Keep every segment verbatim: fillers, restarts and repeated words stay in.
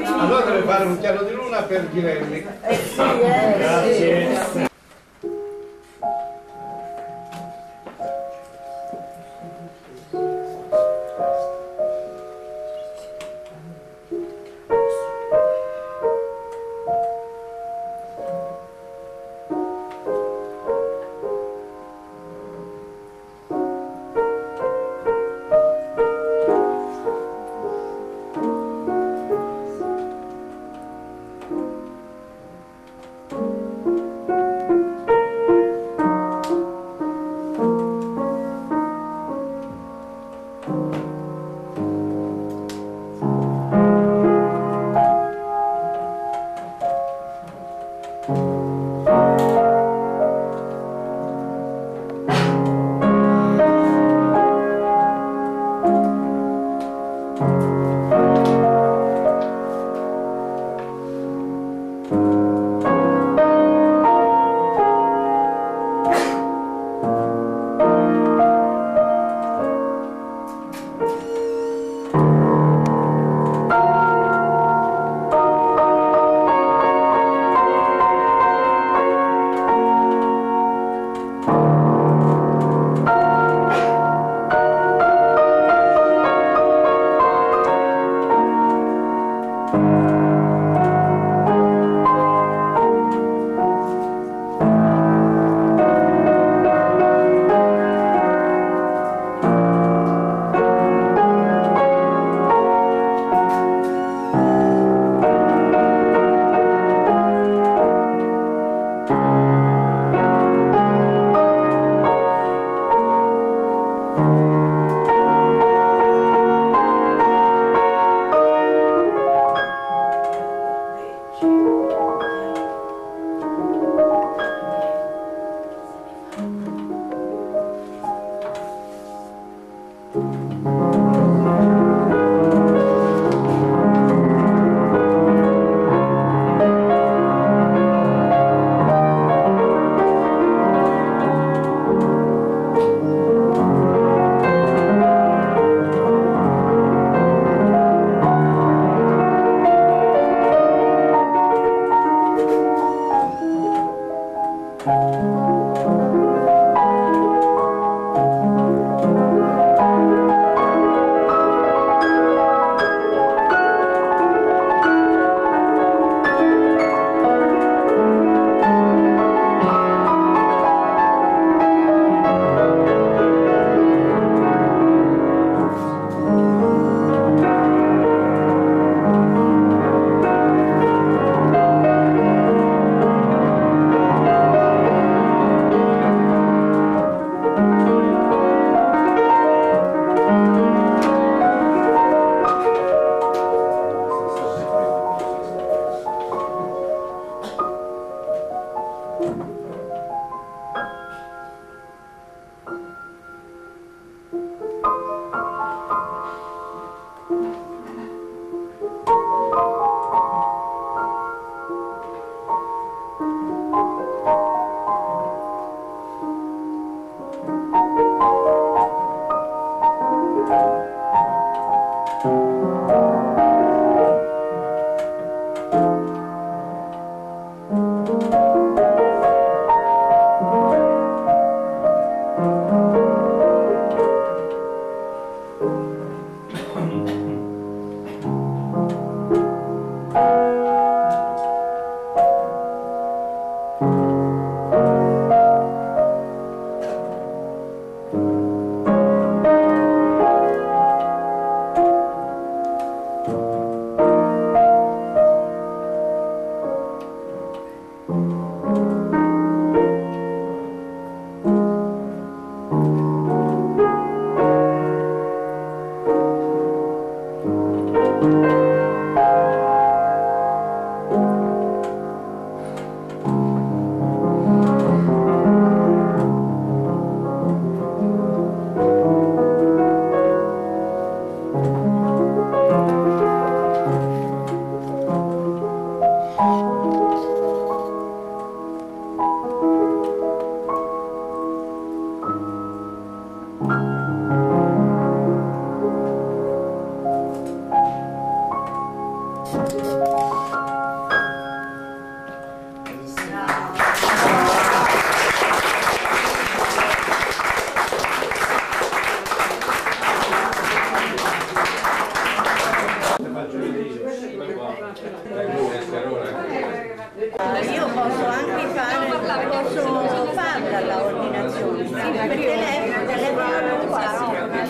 Allora deve fare un chiaro di luna per Ghirelli. Eh sì, eh, Grazie. Io posso anche fare, posso farla l'ordinazione, sì, per telefono, telefono qua.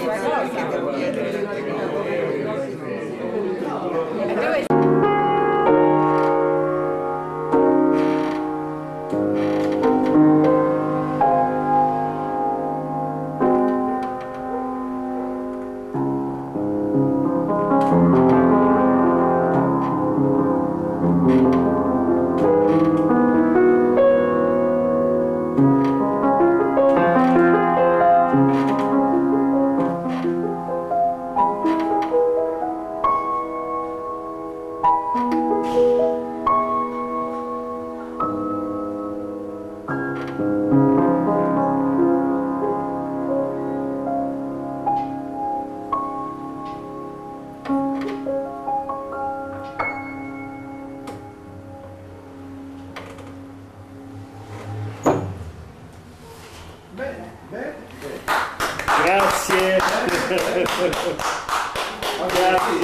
Grazie. Grazie.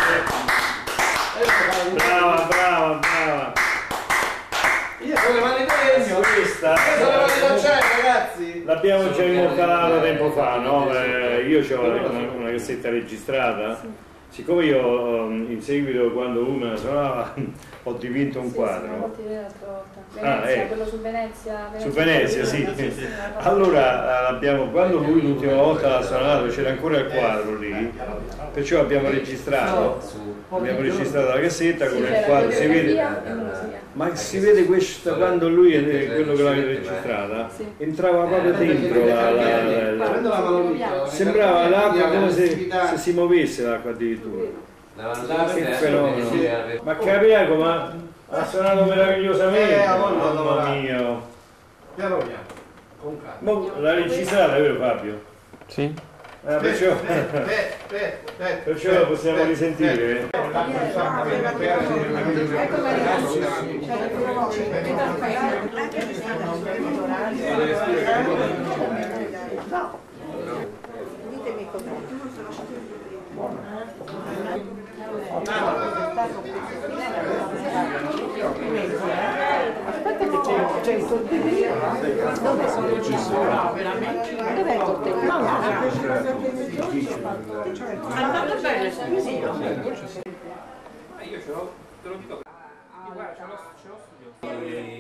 Brava, brava, brava. Io sono le mani di legno. Questa Io sono le mani d'acciaio, ragazzi. l'abbiamo già immortalata tempo fa, no? Eh, io ho una, una cassetta registrata. Siccome io in seguito, quando una suonava, ho dipinto un sì, quadro. sì, l'altra volta. Ah, Venezia, eh. quello su Venezia. Su Venezia, sì. Allora abbiamo, quando lui l'ultima volta l'ha suonato c'era ancora il quadro lì, perciò abbiamo registrato, abbiamo registrato la cassetta con il quadro, si vede, ma si vede questa, quando lui è quello che l'aveva registrata, entrava proprio dentro la, la, la, la, sembrava l'acqua come se, se si muovesse l'acqua addirittura. Che fenomeno! Ma Capiaco, ma ha suonato meravigliosamente, mamma mia! Piano piano, con calma. Ma l'ha registrata, vero Fabio? Sì. Eh, perciò, perciò la possiamo risentire. Ditemi com'è. Aspetta che c'è, c'è il tortellino. Dove sono il tortellino? Dov'è il tortellino? Andando bene, sì. Io ce l'ho, te lo dico. Guarda, ce l'ho studio.